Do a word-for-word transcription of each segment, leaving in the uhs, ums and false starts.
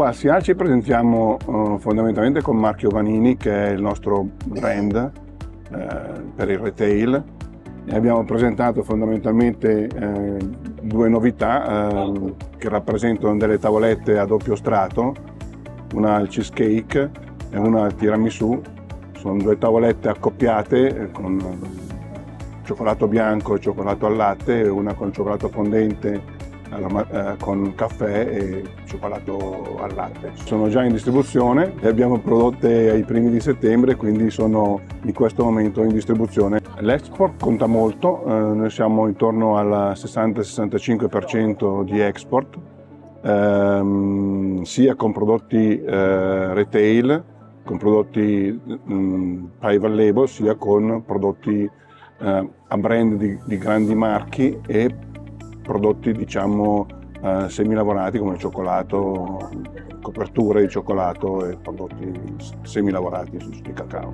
Qua a SIAL ci presentiamo uh, fondamentalmente con marchio Vanini, che è il nostro brand uh, per il retail, e abbiamo presentato fondamentalmente uh, due novità uh, che rappresentano delle tavolette a doppio strato, una al cheesecake e una al tiramisù. Sono due tavolette accoppiate con cioccolato bianco e cioccolato al latte, una con cioccolato fondente eh, con caffè e cioccolato al latte. Sono già in distribuzione, le abbiamo prodotte ai primi di settembre, quindi sono in questo momento in distribuzione. L'export conta molto, eh, noi siamo intorno al sessanta sessantacinque per cento di export, ehm, sia con prodotti eh, retail, con prodotti mh, private label, sia con prodotti eh, a brand di, di grandi marchi e prodotti, diciamo, eh, semilavorati come il cioccolato, coperture di cioccolato e prodotti semilavorati di cacao.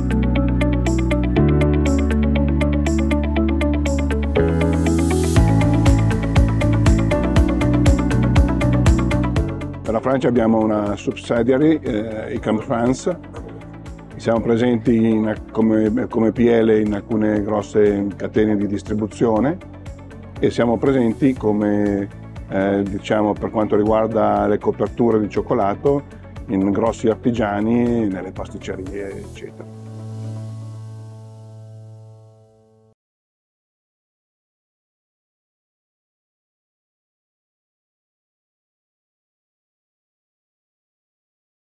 Per la Francia abbiamo una subsidiary, eh, Icam France. Siamo presenti in, come, come P L in alcune grosse catene di distribuzione e siamo presenti come, eh, diciamo, per quanto riguarda le coperture di cioccolato in grossi artigiani, nelle pasticcerie, eccetera.